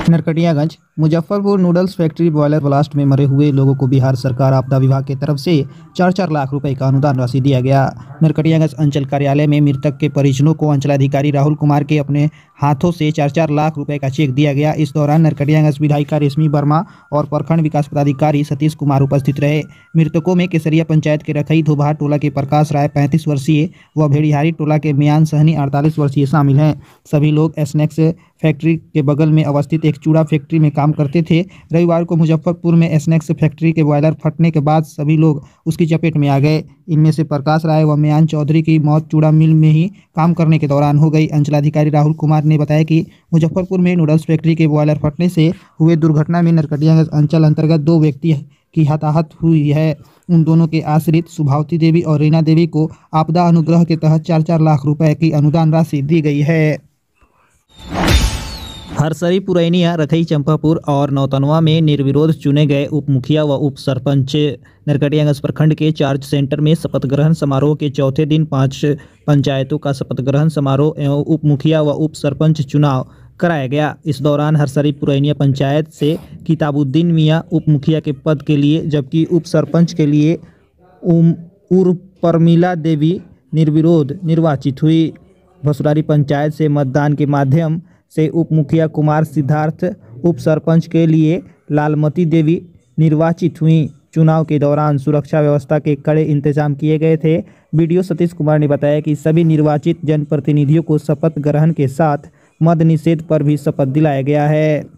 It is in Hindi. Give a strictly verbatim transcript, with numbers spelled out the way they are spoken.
Narkatiaganj Muzaffarpur noodles factory boiler blast में मरे हुए लोगों को बिहार सरकार आपदा विभाग की तरफ से चार चार लाख रुपए का अनुदान राशि दिया गया। नरकटियागंज अंचल कार्यालय में मृतक के परिजनों को अंचलाधिकारी राहुल कुमार के अपने हाथों से चार चार लाख रुपए का चेक दिया गया। इस दौरान नरकटियागंज विधायिका रेशमी वर्मा और प्रखंड विकास पदाधिकारी सतीश कुमार उपस्थित रहे। मृतकों में केसरिया पंचायत के रखई धोबार टोला के प्रकाश राय पैंतीस वर्षीय व भेड़िहारी टोला के मियान सहनी अड़तालीस वर्षीय शामिल हैं। सभी लोग स्नैक्स फैक्ट्री के बगल में अवस्थित एक चूड़ा फैक्ट्री में काम करते थे। रविवार को मुजफ्फरपुर में स्नैक्स फैक्ट्री के बॉयलर फटने के बाद सभी लोग उसकी चपेट में आ गए। इनमें से प्रकाश राय व मियान चौधरी की मौत चूड़ा मिल में ही काम करने के दौरान हो गई। अंचलाधिकारी राहुल कुमार ने बताया कि मुजफ्फरपुर में नूडल्स फैक्ट्री के बॉयलर फटने से हुए दुर्घटना में नरकटियागंज अंचल अंतर्गत दो व्यक्ति की हताहत हुई है। उन दोनों के आश्रित सुभावती देवी और रीना देवी को आपदा अनुग्रह के तहत चार चार लाख रुपए की अनुदान राशि दी गई है। हरसरी पुरैनिया रखई चंपापुर और नौतनवा में निर्विरोध चुने गए उप मुखिया व उप सरपंच। नरकटियागंज प्रखंड के चार्ज सेंटर में शपथ ग्रहण समारोह के चौथे दिन पांच पंचायतों का शपथ ग्रहण समारोह एवं उप मुखिया व उप सरपंच चुनाव कराया गया। इस दौरान हरसरी पुरैनिया पंचायत से किताबुद्दीन मियाँ उप मुखिया के पद के लिए जबकि उप सरपंच के लिए उर्मिला देवी निर्विरोध निर्वाचित हुई। भसुरारी पंचायत से मतदान के माध्यम से उप मुखिया कुमार सिद्धार्थ, उप सरपंच के लिए लालमती देवी निर्वाचित हुई। चुनाव के दौरान सुरक्षा व्यवस्था के कड़े इंतजाम किए गए थे। बीडीओ सतीश कुमार ने बताया कि सभी निर्वाचित जनप्रतिनिधियों को शपथ ग्रहण के साथ मद निषेध पर भी शपथ दिलाया गया है।